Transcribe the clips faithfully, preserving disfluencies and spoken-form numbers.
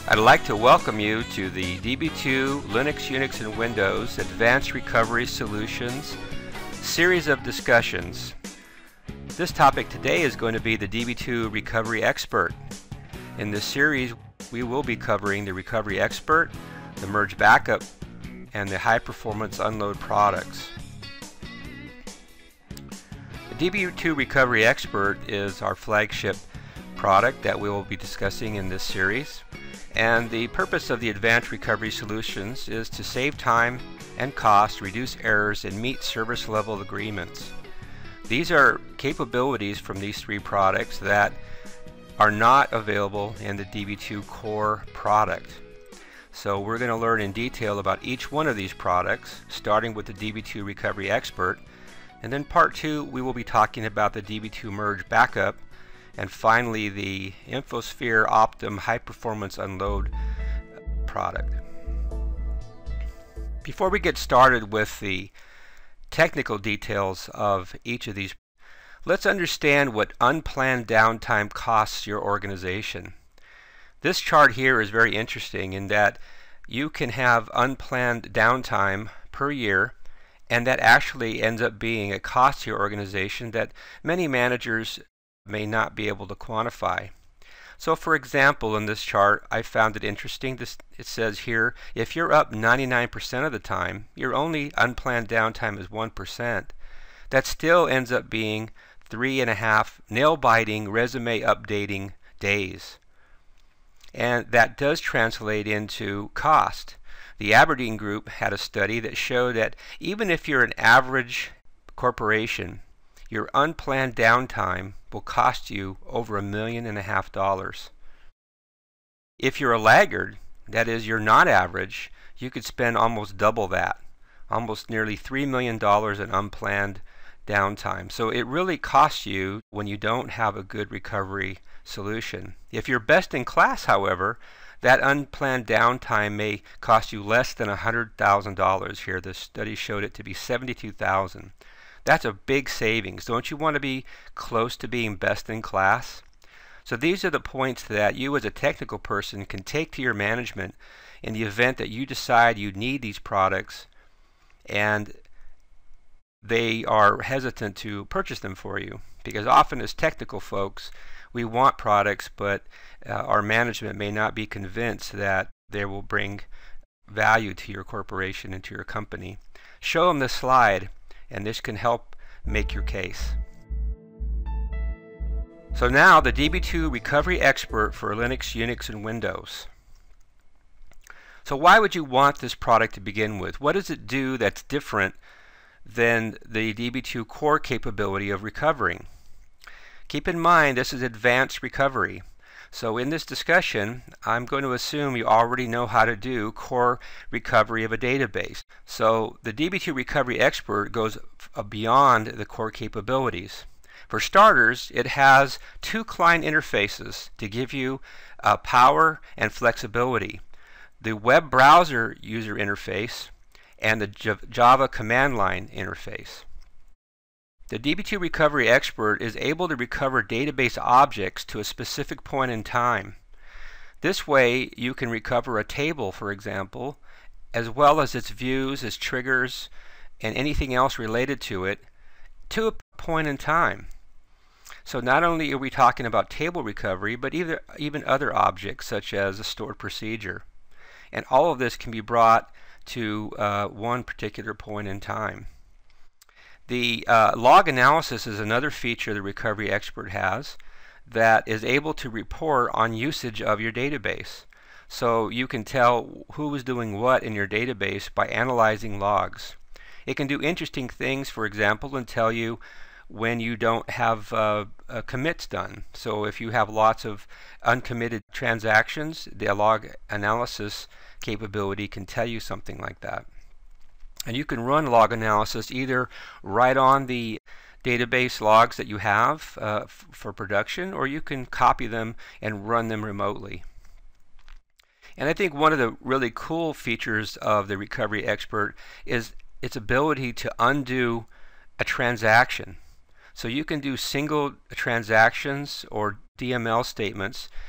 I'd like to welcome you to the D B two Linux, Unix, and Windows Advanced Recovery Solutions series of discussions. This topic today is going to be the D B two Recovery Expert. In this series, we will be covering the Recovery Expert, the Merge Backup, and the High Performance Unload products. The D B two Recovery Expert is our flagship product that we will be discussing in this series. And the purpose of the Advanced Recovery Solutions is to save time and cost, reduce errors, and meet service level agreements. These are capabilities from these three products that are not available in the D B two Core product. So we're going to learn in detail about each one of these products, starting with the D B two Recovery Expert. And then part two, we will be talking about the D B two Merge Backup, and finally the Infosphere Optim High Performance Unload product. Before we get started with the technical details of each of these, let's understand what unplanned downtime costs your organization. This chart here is very interesting in that you can have unplanned downtime per year, and that actually ends up being a cost to your organization that many managers may not be able to quantify. So for example, in this chart, I found it interesting. This, it says here, if you're up ninety-nine percent of the time, your only unplanned downtime is one percent. That still ends up being three and a half nail-biting, resume updating days. And that does translate into cost. The Aberdeen Group had a study that showed that even if you're an average corporation, your unplanned downtime will cost you over a million and a half dollars. If you're a laggard, that is, you're not average, you could spend almost double that, almost nearly three million dollars in unplanned downtime. So it really costs you when you don't have a good recovery solution. If you're best in class, however, that unplanned downtime may cost you less than one hundred thousand dollars here. The study showed it to be seventy-two thousand dollars. That's a big savings. Don't you want to be close to being best in class? So these are the points that you as a technical person can take to your management in the event that you decide you need these products and they are hesitant to purchase them for you. Because often as technical folks, we want products, but uh, our management may not be convinced that they will bring value to your corporation and to your company. Show them this slide, and this can help make your case. So now the D B two Recovery Expert for Linux, Unix, and Windows. So why would you want this product to begin with? What does it do that's different than the D B two Core capability of recovering? Keep in mind this is advanced recovery. So in this discussion, I'm going to assume you already know how to do core recovery of a database. So the D B two Recovery Expert goes beyond the core capabilities. For starters, it has two client interfaces to give you uh, power and flexibility. The web browser user interface and the Java command line interface. The D B two Recovery Expert is able to recover database objects to a specific point in time. This way you can recover a table, for example, as well as its views, its triggers, and anything else related to it to a point in time. So not only are we talking about table recovery, but either, even other objects such as a stored procedure. And all of this can be brought to uh, one particular point in time. The uh, log analysis is another feature the Recovery Expert has that is able to report on usage of your database. So you can tell who is doing what in your database by analyzing logs. It can do interesting things, for example, and tell you when you don't have uh, uh, commits done. So if you have lots of uncommitted transactions, the log analysis capability can tell you something like that. And you can run log analysis either right on the database logs that you have uh, for production, or you can copy them and run them remotely. And I think one of the really cool features of the Recovery Expert is its ability to undo a transaction. So you can do single transactions or D M L statements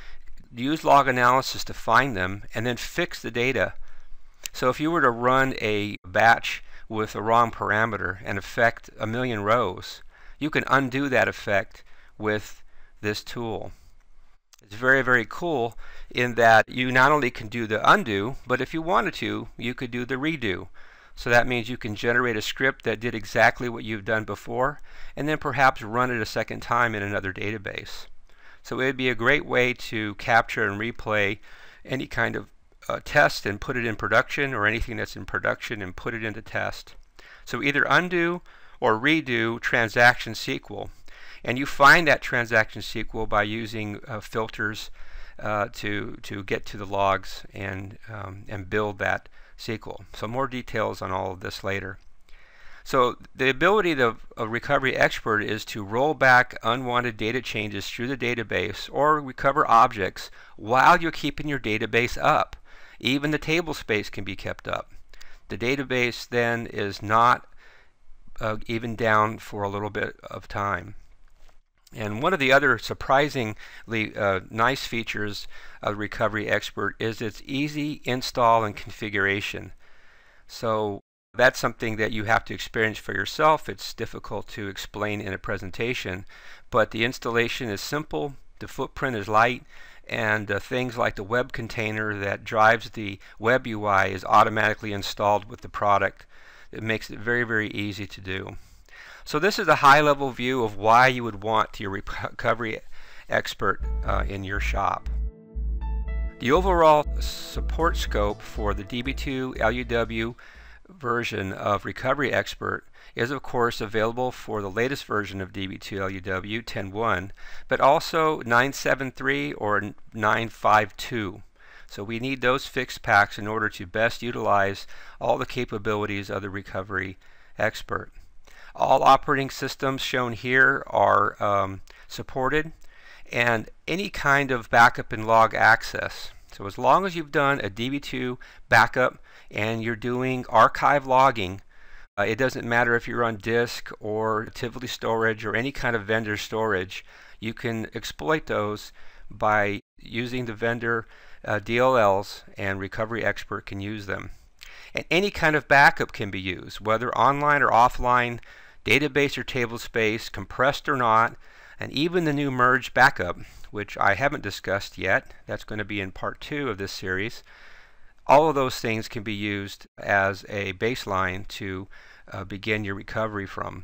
use log analysis to find them and then fix the data. So if you were to run a batch with a wrong parameter and affect a million rows, you can undo that effect with this tool. It's very, very cool in that you not only can do the undo, but if you wanted to, you could do the redo. So that means you can generate a script that did exactly what you've done before and then perhaps run it a second time in another database. So it would be a great way to capture and replay any kind of uh, test and put it in production, or anything that's in production and put it into test. So either undo or redo transaction S Q L. And you find that transaction S Q L by using uh, filters uh, to, to get to the logs and, um, and build that S Q L. So more details on all of this later. So the ability of a recovery expert is to roll back unwanted data changes through the database or recover objects while you're keeping your database up. Even the table space can be kept up. The database then is not uh, even down for a little bit of time. And one of the other surprisingly uh, nice features of Recovery Expert is its easy install and configuration. So that's something that you have to experience for yourself. It's difficult to explain in a presentation, but the installation is simple, the footprint is light, and uh, things like the web container that drives the web U I is automatically installed with the product. It makes it very, very easy to do. So this is a high-level view of why you would want your Recovery Expert uh, in your shop. The overall support scope for the D B two L U W version of Recovery Expert is of course available for the latest version of D B two L U W ten point one, but also nine seven three or nine five two. So we need those fixed packs in order to best utilize all the capabilities of the Recovery Expert. All operating systems shown here are um, supported, and any kind of backup and log access. So as long as you've done a D B two backup and you're doing archive logging, uh, it doesn't matter if you're on disk or Tivoli storage or any kind of vendor storage, you can exploit those by using the vendor uh, D L Ls, and Recovery Expert can use them. And any kind of backup can be used, whether online or offline, database or table space, compressed or not, and even the new merge backup, which I haven't discussed yet. That's going to be in part two of this series. All of those things can be used as a baseline to uh, begin your recovery from.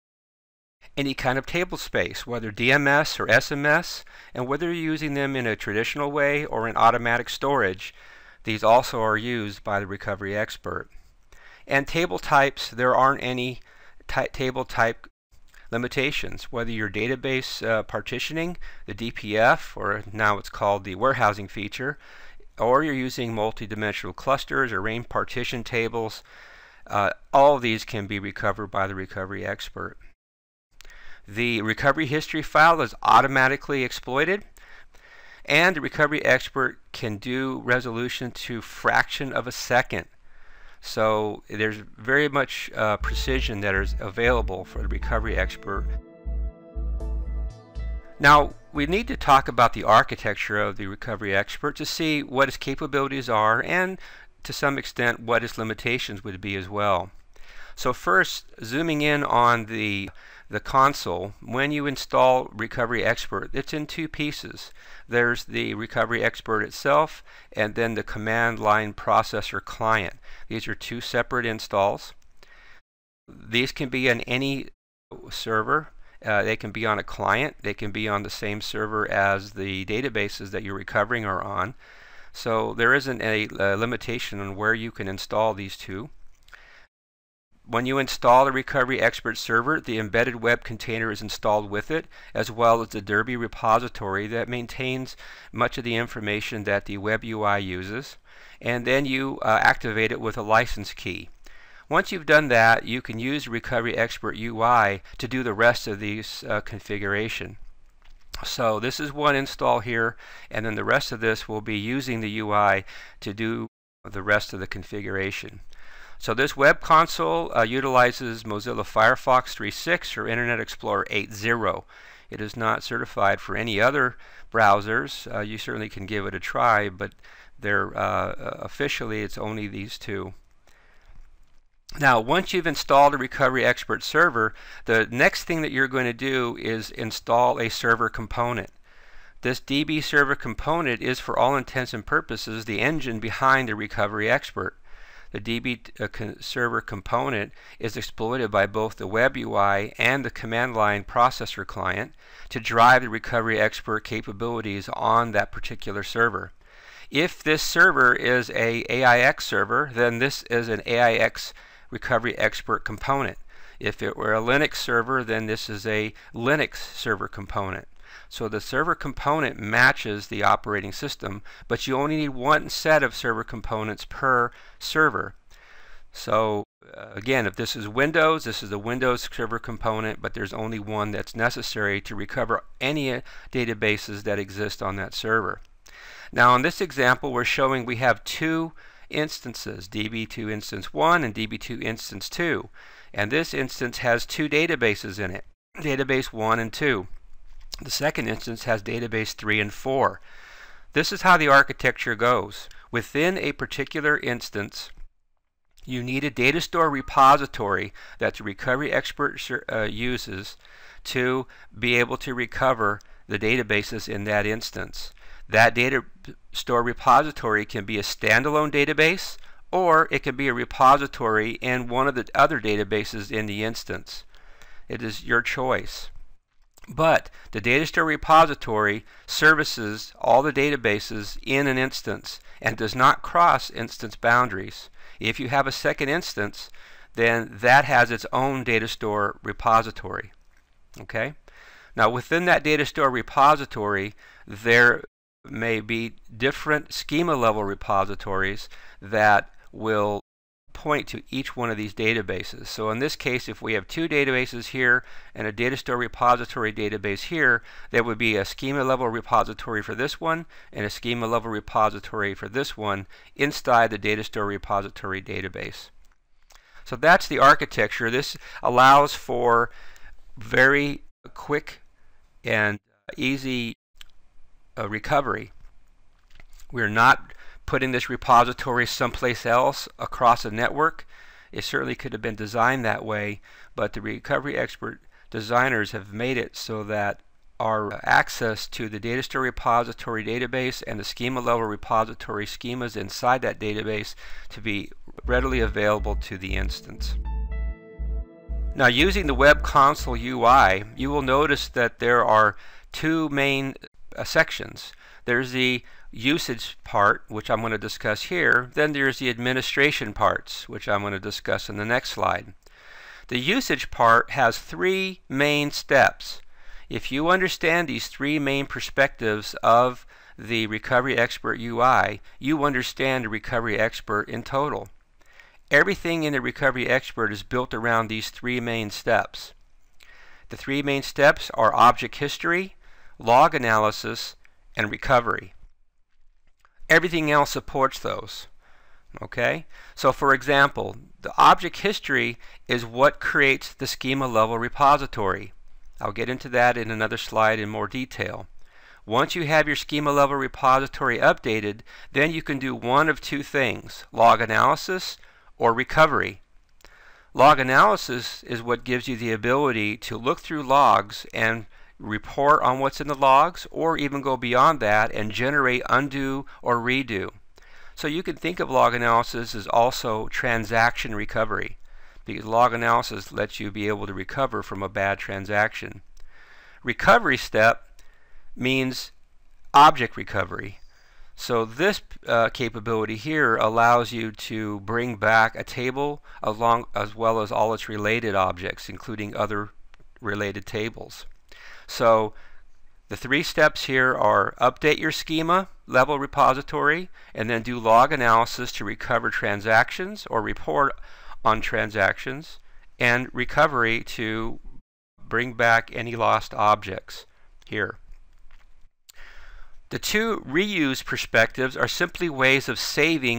Any kind of table space, whether D M S or S M S, and whether you're using them in a traditional way or in automatic storage, these also are used by the Recovery Expert. And table types, there aren't any table type limitations. Whether you're database uh, partitioning, the D P F, or now it's called the warehousing feature, or you're using multi-dimensional clusters or range partition tables, uh, all of these can be recovered by the Recovery Expert. The recovery history file is automatically exploited, and the Recovery Expert can do resolution to fraction of a second. So there's very much uh, precision that is available for the Recovery Expert. Now we need to talk about the architecture of the Recovery Expert to see what its capabilities are, and to some extent what its limitations would be as well. So first, zooming in on the the console, when you install Recovery Expert, it's in two pieces. There's the Recovery Expert itself, and then the command line processor client. These are two separate installs. These can be on any server. Uh, they can be on a client. They can be on the same server as the databases that you're recovering are on. So there isn't a, a limitation on where you can install these two. When you install the Recovery Expert server, the embedded web container is installed with it, as well as the Derby repository that maintains much of the information that the web U I uses. And then you uh, activate it with a license key. Once you've done that, you can use the Recovery Expert U I to do the rest of these uh, configuration. So this is one install here, and then the rest of this will be using the U I to do the rest of the configuration. So this web console uh, utilizes Mozilla Firefox three point six or Internet Explorer eight point zero. It is not certified for any other browsers. Uh, you certainly can give it a try, but they're, uh, officially it's only these two. Now, once you've installed a Recovery Expert server, the next thing that you're going to do is install a server component. This D B server component is, for all intents and purposes, the engine behind the Recovery Expert. The D B uh, con server component is exploited by both the web U I and the command line processor client to drive the Recovery Expert capabilities on that particular server. If this server is a AIX server, then this is an AIX Recovery Expert component. If it were a Linux server, then this is a Linux server component. So the server component matches the operating system, but you only need one set of server components per server. So uh, again, if this is Windows, this is the Windows server component, but there's only one that's necessary to recover any uh, databases that exist on that server. Now in this example, we're showing we have two instances, D B two instance one and D B two instance two. And this instance has two databases in it, database one and two. The second instance has database three and four. This is how the architecture goes. Within a particular instance, you need a data store repository that the Recovery Expert uh, uses to be able to recover the databases in that instance. That data store repository can be a standalone database, or it can be a repository in one of the other databases in the instance. It is your choice. But the data store repository services all the databases in an instance and does not cross instance boundaries. If you have a second instance, then that has its own data store repository. Okay? Now within that data store repository, there may be different schema level repositories that will point to each one of these databases. So in this case, if we have two databases here and a data store repository database here, there would be a schema level repository for this one and a schema level repository for this one inside the data store repository database. So that's the architecture. This allows for very quick and easy uh, recovery. We're not putting this repository someplace else across a network. It certainly could have been designed that way, but the Recovery Expert designers have made it so that our access to the data store repository database and the schema level repository schemas inside that database to be readily available to the instance. Now, using the web console U I, you will notice that there are two main uh, sections. There's the usage part, which I'm going to discuss here. Then there's the administration parts, which I'm going to discuss in the next slide. The usage part has three main steps. If you understand these three main perspectives of the Recovery Expert U I, you understand the Recovery Expert in total. Everything in the Recovery Expert is built around these three main steps. The three main steps are object history, log analysis, and recovery. Everything else supports those. Okay? So for example, the object history is what creates the schema level repository. I'll get into that in another slide in more detail. Once you have your schema level repository updated, then you can do one of two things: log analysis or recovery. Log analysis is what gives you the ability to look through logs and report on what's in the logs, or even go beyond that and generate undo or redo. So you can think of log analysis as also transaction recovery, because log analysis lets you be able to recover from a bad transaction. Recovery step means object recovery. So this uh, capability here allows you to bring back a table along as well as all its related objects, including other related tables. So the three steps here are update your schema level repository, and then do log analysis to recover transactions or report on transactions, and recovery to bring back any lost objects here. The two reuse perspectives are simply ways of saving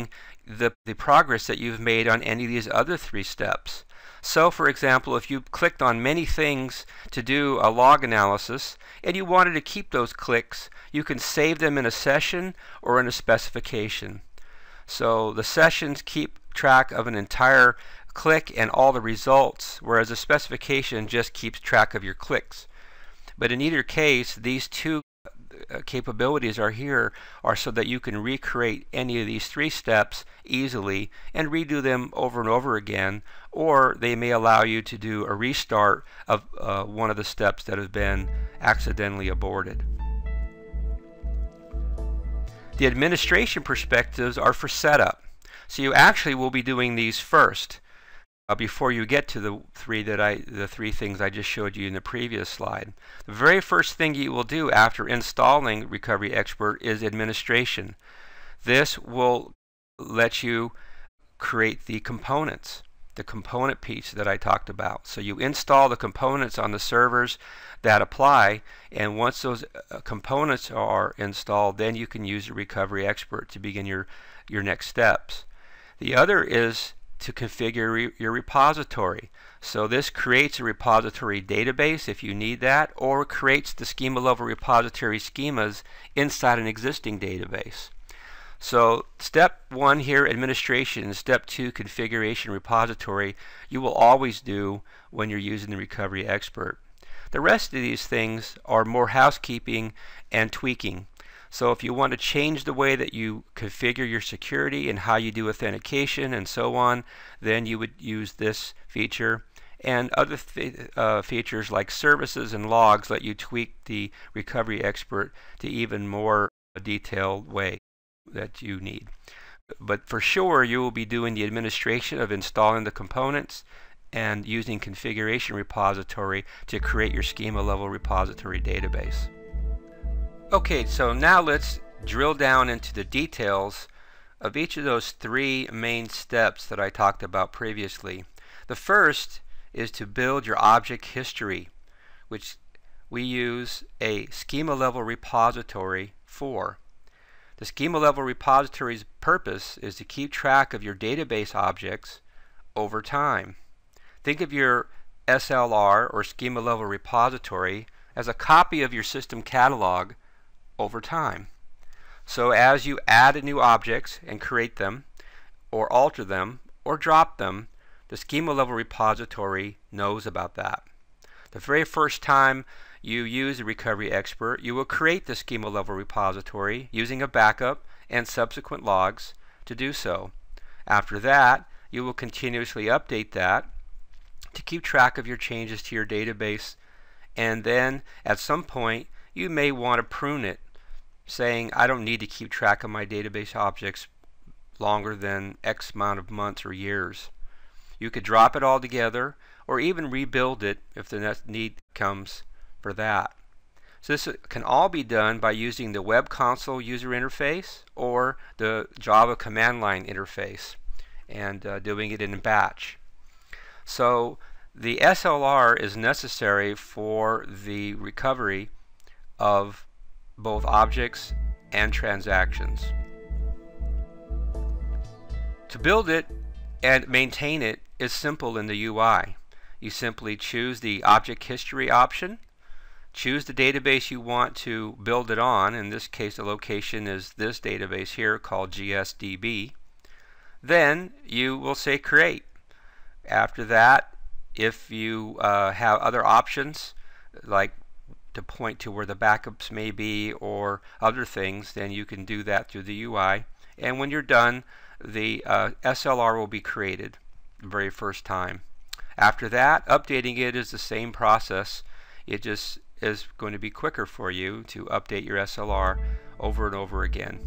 the, the progress that you've made on any of these other three steps. So for example, if you clicked on many things to do a log analysis and you wanted to keep those clicks, you can save them in a session or in a specification. So the sessions keep track of an entire click and all the results, whereas a specification just keeps track of your clicks. But in either case, these two uh, capabilities are here are so that you can recreate any of these three steps easily and redo them over and over again, or they may allow you to do a restart of uh, one of the steps that has been accidentally aborted. The administration perspectives are for setup. So you actually will be doing these first uh, before you get to the three that I the three things I just showed you in the previous slide. The very first thing you will do after installing Recovery Expert is administration. This will let you create the components, the component piece that I talked about. So you install the components on the servers that apply, and once those uh, components are installed, then you can use the Recovery Expert to begin your your next steps. The other is to configure re your repository. So this creates a repository database if you need that, or creates the schema level repository schemas inside an existing database. So step one here, administration, step two, configuration repository, you will always do when you're using the Recovery Expert. The rest of these things are more housekeeping and tweaking. So if you want to change the way that you configure your security and how you do authentication and so on, then you would use this feature. And other uh, features like services and logs let you tweak the Recovery Expert to even more detailed way that you need. But for sure, you will be doing the administration of installing the components and using configuration repository to create your schema level repository database. Okay, so now let's drill down into the details of each of those three main steps that I talked about previously. The first is to build your object history, which we use a schema level repository for. The schema level repository's purpose is to keep track of your database objects over time. Think of your S L R or schema level repository as a copy of your system catalog over time. So as you add new objects and create them, or alter them, or drop them, the schema level repository knows about that. The very first time you use the Recovery Expert, you will create the schema level repository using a backup and subsequent logs to do so. After that, you will continuously update that to keep track of your changes to your database, and then at some point you may want to prune it, saying I don't need to keep track of my database objects longer than X amount of months or years. You could drop it all together or even rebuild it if the next need comes for that. So this can all be done by using the Web Console user interface or the Java command line interface and uh, doing it in batch. So the S L R is necessary for the recovery of both objects and transactions. To build it and maintain it is simple in the U I. You simply choose the object history option, choose the database you want to build it on. In this case, the location is this database here called G S D B. Then you will say create. After that, if you uh, have other options like to point to where the backups may be or other things, then you can do that through the U I. And when you're done, the uh, S L R will be created the very first time. After that, updating it is the same process. It just is going to be quicker for you to update your S L R over and over again.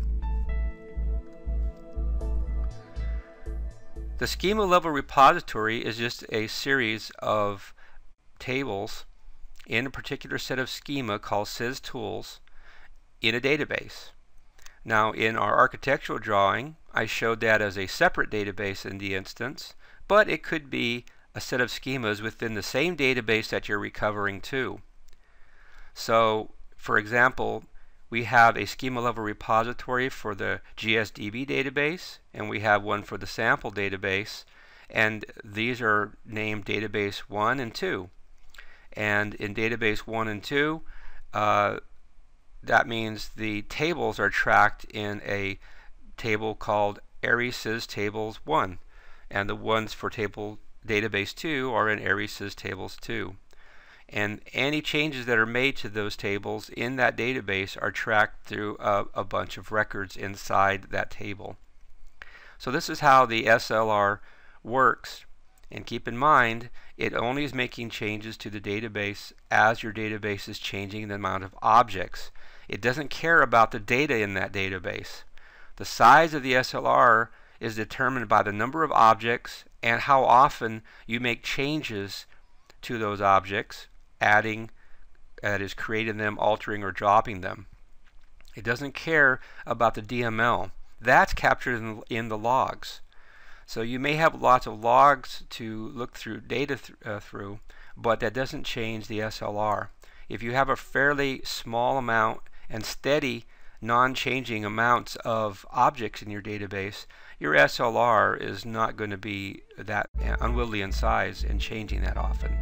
The schema level repository is just a series of tables in a particular set of schema called systools in a database. Now in our architectural drawing, I showed that as a separate database in the instance, but it could be a set of schemas within the same database that you're recovering to. So for example, we have a schema level repository for the G S D B database, and we have one for the sample database, and these are named database one and two. And in database one and two, uh, that means the tables are tracked in a table called Aries Sys Tables one, and the ones for table database two are in Aries Sys Tables two. And any changes that are made to those tables in that database are tracked through a, a bunch of records inside that table. So this is how the S L R works. And keep in mind, it only is making changes to the database as your database is changing the amount of objects. It doesn't care about the data in that database. The size of the S L R is determined by the number of objects and how often you make changes to those objects, adding, that is, creating them, altering, or dropping them. It doesn't care about the D M L. That's captured in, in the logs. So you may have lots of logs to look through data th uh, through, but that doesn't change the S L R. If you have a fairly small amount and steady non-changing amounts of objects in your database, your S L R is not going to be that unwieldy in size and changing that often.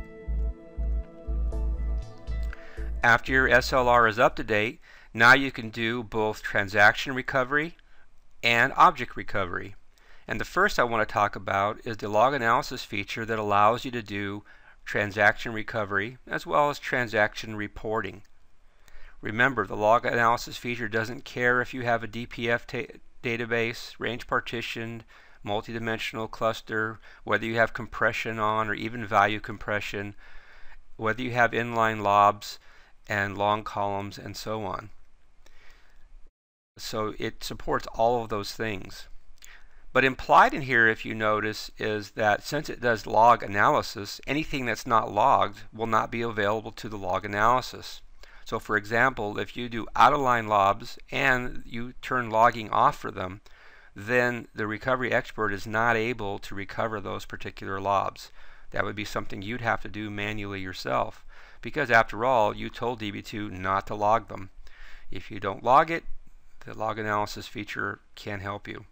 After your S L R is up to date, now you can do both transaction recovery and object recovery. And the first I want to talk about is the log analysis feature that allows you to do transaction recovery as well as transaction reporting. Remember, the log analysis feature doesn't care if you have a D P F database, range partitioned, multidimensional cluster, whether you have compression on or even value compression, whether you have inline lobs and long columns and so on. So it supports all of those things. But implied in here, if you notice, is that since it does log analysis, anything that's not logged will not be available to the log analysis. So for example, if you do out-of-line lobs and you turn logging off for them, then the recovery expert is not able to recover those particular lobs. That would be something you'd have to do manually yourself, because after all, you told D B two not to log them. If you don't log it, the log analysis feature can help you.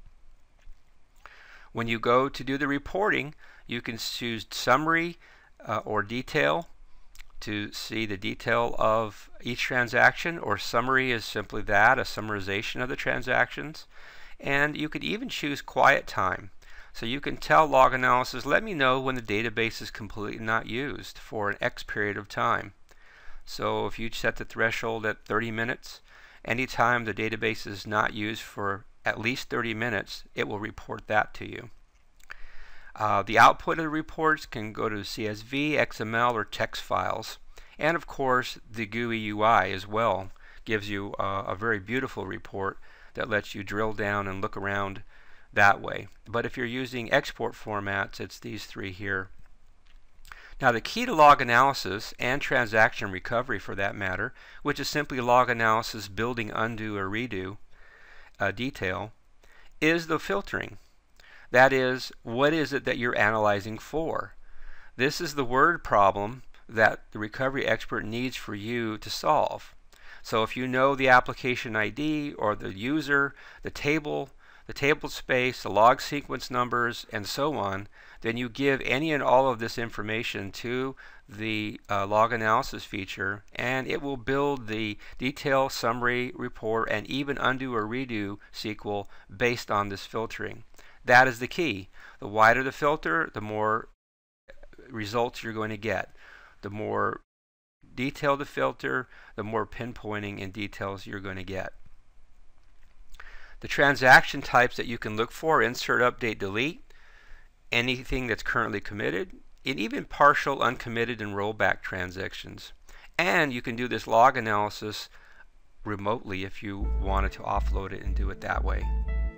When you go to do the reporting, you can choose summary uh, or detail to see the detail of each transaction, or summary is simply that, a summarization of the transactions. And you could even choose quiet time. So you can tell log analysis, let me know when the database is completely not used for an X period of time. So if you set the threshold at thirty minutes, anytime the database is not used for at least thirty minutes, it will report that to you. Uh, the output of the reports can go to C S V, X M L, or text files. And of course, the G U I U I as well gives you uh, a very beautiful report that lets you drill down and look around that way. But if you're using export formats, it's these three here. Now the key to log analysis and transaction recovery for that matter, which is simply log analysis building undo or redo uh, detail, is the filtering. That is, what is it that you're analyzing for? This is the word problem that the recovery expert needs for you to solve. So if you know the application I D or the user, the table, the table space, the log sequence numbers, and so on, then you give any and all of this information to the uh, log analysis feature, and it will build the detail, summary, report, and even undo or redo S Q L based on this filtering. That is the key. The wider the filter, the more results you're going to get. The more detailed the filter, the more pinpointing and details you're going to get. The transaction types that you can look for: insert, update, delete, anything that's currently committed, and even partial, uncommitted, and rollback transactions. And you can do this log analysis remotely if you wanted to offload it and do it that way.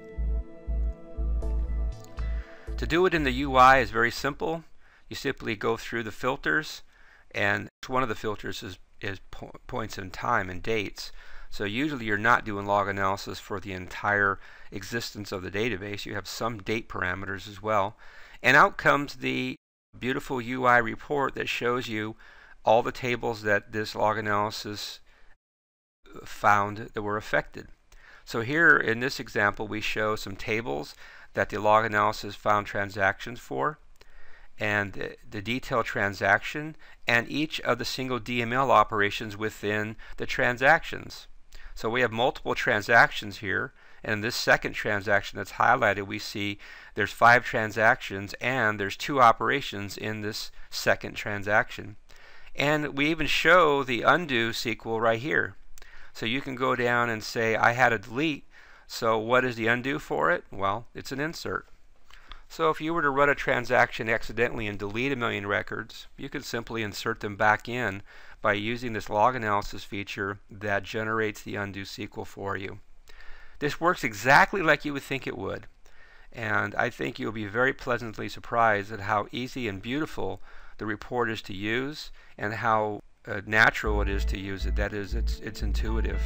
To do it in the U I is very simple. You simply go through the filters, and one of the filters is, is po points in time and dates. So usually you're not doing log analysis for the entire existence of the database. You have some date parameters as well. And out comes the beautiful U I report that shows you all the tables that this log analysis found that were affected. So here in this example we show some tables that the log analysis found transactions for, and the, the detailed transaction, and each of the single D M L operations within the transactions. So we have multiple transactions here, and in this second transaction that's highlighted we see there's five transactions and there's two operations in this second transaction. And we even show the undo S Q L right here. So you can go down and say I had a delete, so what is the undo for it? Well, it's an insert. So if you were to run a transaction accidentally and delete a million records, you could simply insert them back in by using this log analysis feature that generates the undo S Q L for you. This works exactly like you would think it would, and I think you'll be very pleasantly surprised at how easy and beautiful the report is to use and how uh, natural it is to use it. That is, it's, it's intuitive.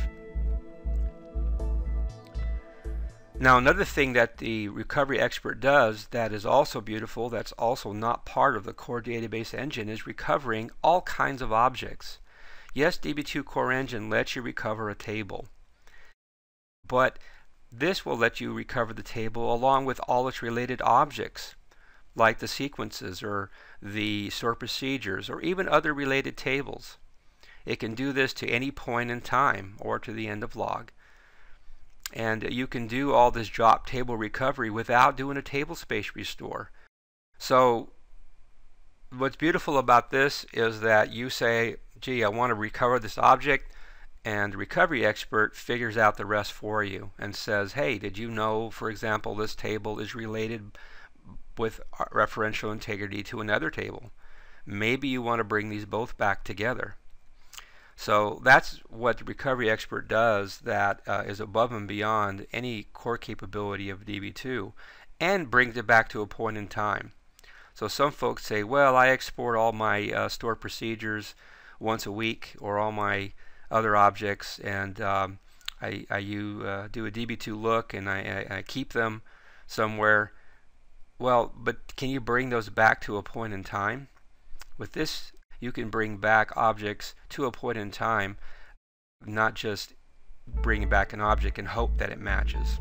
Now another thing that the Recovery Expert does that is also beautiful, that's also not part of the core database engine, is recovering all kinds of objects. Yes, D B two Core Engine lets you recover a table, but this will let you recover the table along with all its related objects, like the sequences or the stored procedures or even other related tables. It can do this to any point in time or to the end of log. And you can do all this drop table recovery without doing a table space restore. So what's beautiful about this is that you say, gee, I want to recover this object, and the Recovery Expert figures out the rest for you and says, hey, did you know, for example, this table is related with referential integrity to another table? Maybe you want to bring these both back together. So that's what the Recovery Expert does that uh, is above and beyond any core capability of D B two, and brings it back to a point in time. So some folks say, well, I export all my uh, stored procedures once a week, or all my other objects, and um, I, I you, uh, do a D B two look and I, I, I keep them somewhere. Well, but can you bring those back to a point in time? With this, you can bring back objects to a point in time, not just bring back an object and hope that it matches.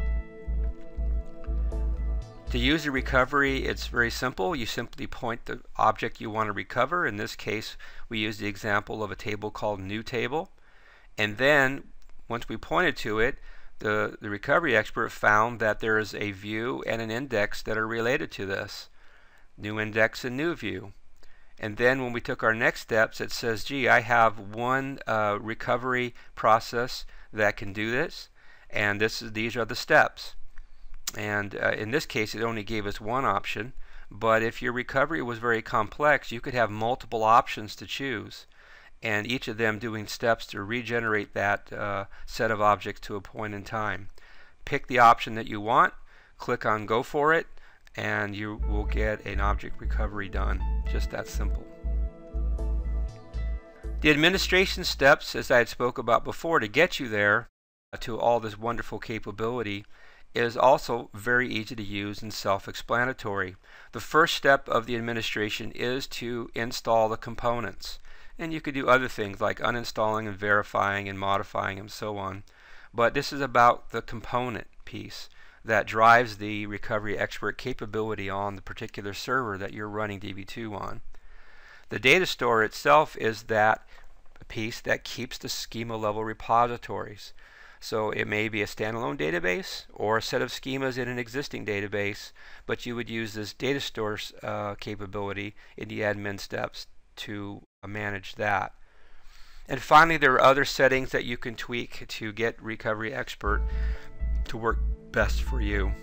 To use the recovery, it's very simple. You simply point the object you want to recover. In this case, we use the example of a table called new table. And then, once we pointed to it, the, the Recovery Expert found that there is a view and an index that are related to this. New index and new view. And then when we took our next steps, it says, gee, I have one uh, recovery process that can do this, and this is, these are the steps. And uh, in this case, it only gave us one option, but if your recovery was very complex, you could have multiple options to choose, and each of them doing steps to regenerate that uh, set of objects to a point in time. Pick the option that you want, click on Go for it, and you will get an object recovery done. Just that simple. The administration steps, as I had spoke about before, to get you there uh, to all this wonderful capability is also very easy to use and self-explanatory. The first step of the administration is to install the components, and you could do other things like uninstalling and verifying and modifying and so on, but this is about the component piece that drives the Recovery Expert capability on the particular server that you're running D B two on. The data store itself is that piece that keeps the schema level repositories. So it may be a standalone database or a set of schemas in an existing database, but you would use this data store uh, capability in the admin steps to uh, manage that. And finally, there are other settings that you can tweak to get Recovery Expert to work best for you.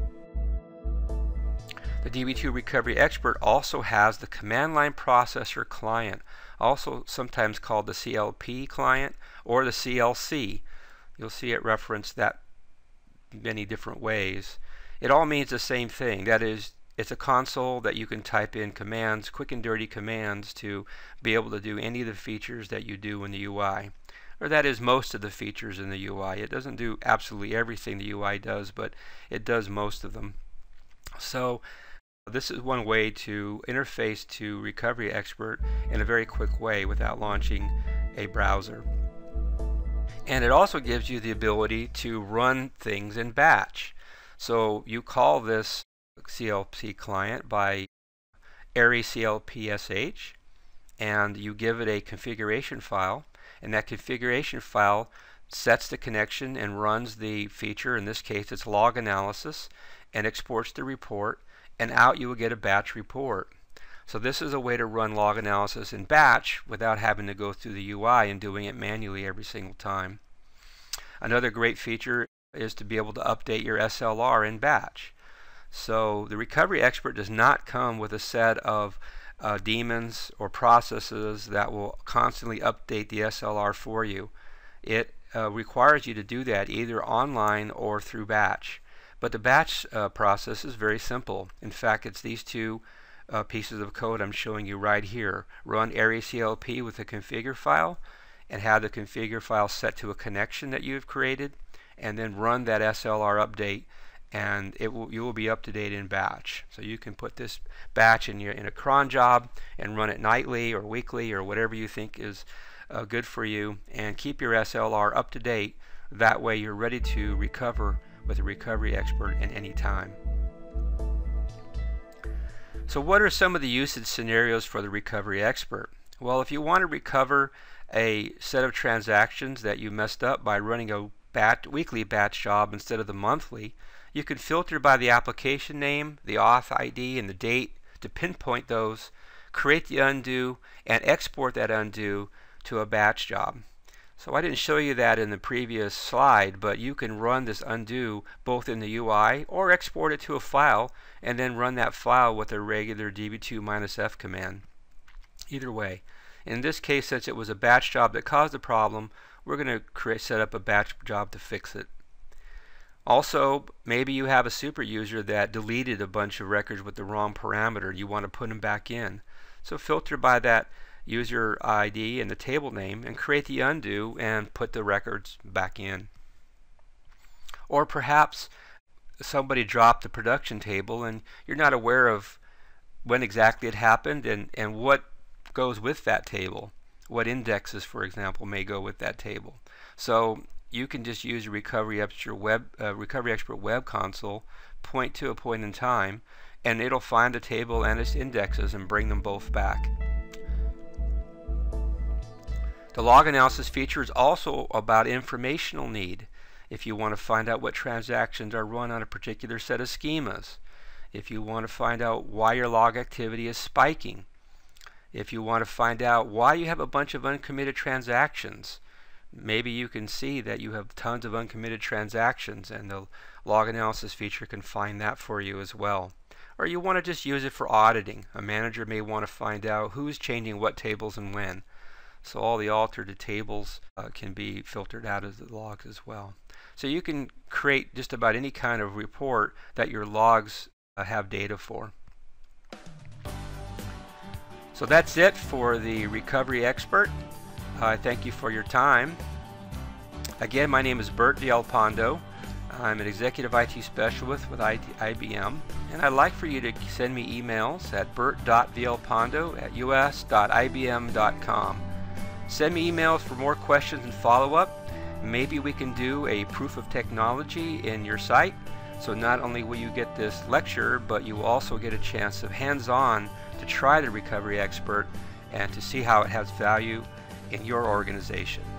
The D B two Recovery Expert also has the Command Line Processor Client, also sometimes called the C L P client or the C L C. You'll see it referenced that many different ways. It all means the same thing. That is, it's a console that you can type in commands, quick and dirty commands, to be able to do any of the features that you do in the U I. Or that is, most of the features in the U I. It doesn't do absolutely everything the U I does, but it does most of them. So this is one way to interface to Recovery Expert in a very quick way without launching a browser. And it also gives you the ability to run things in batch. So you call this C L P client by Arri C L P S H, and you give it a configuration file, and that configuration file sets the connection and runs the feature. In this case, it's log analysis, and exports the report, and out you will get a batch report. So this is a way to run log analysis in batch without having to go through the U I and doing it manually every single time. Another great feature is to be able to update your S L R in batch. So the Recovery Expert does not come with a set of uh, daemons or processes that will constantly update the S L R for you. It uh, requires you to do that either online or through batch. But the batch uh, process is very simple. In fact, it's these two uh, pieces of code I'm showing you right here. Run Arri C L P with a configure file, and have the configure file set to a connection that you've created, and then run that S L R update, and it will you will be up to date in batch. So you can put this batch in your in a cron job and run it nightly or weekly or whatever you think is uh, good for you, and keep your S L R up to date. That way you're ready to recover with a Recovery Expert at any time. So what are some of the usage scenarios for the Recovery Expert? Well, if you want to recover a set of transactions that you messed up by running a batch, weekly batch job instead of the monthly, you can filter by the application name, the auth I D, and the date to pinpoint those, create the undo, and export that undo to a batch job. So I didn't show you that in the previous slide, but you can run this undo both in the U I or export it to a file and then run that file with a regular D B two minus F command. Either way. In this case, since it was a batch job that caused the problem, we're going to create, set up a batch job to fix it. Also, maybe you have a super user that deleted a bunch of records with the wrong parameter. You want to put them back in. So filter by that user I D and the table name and create the undo and put the records back in. Or perhaps somebody dropped the production table and you're not aware of when exactly it happened and, and what goes with that table. What indexes, for example, may go with that table. So you can just use your Recovery Expert web, uh, Recovery Expert web console, point to a point in time, and it'll find the table and its indexes and bring them both back. The log analysis feature is also about informational need. If you want to find out what transactions are run on a particular set of schemas, if you want to find out why your log activity is spiking, if you want to find out why you have a bunch of uncommitted transactions, maybe you can see that you have tons of uncommitted transactions and the log analysis feature can find that for you as well. Or you want to just use it for auditing. A manager may want to find out who's changing what tables and when. So all the altered tables uh, can be filtered out of the logs as well. So you can create just about any kind of report that your logs uh, have data for. So that's it for the Recovery Expert. I uh, thank you for your time. Again, my name is Bert Villalpando. I'm an Executive I T Specialist with I B M, and I'd like for you to send me emails at bert dot villalpando at u s dot i b m dot com. Send me emails for more questions and follow-up. Maybe we can do a proof of technology in your site. So not only will you get this lecture, but you will also get a chance of hands-on to try the Recovery Expert and to see how it has value in your organization.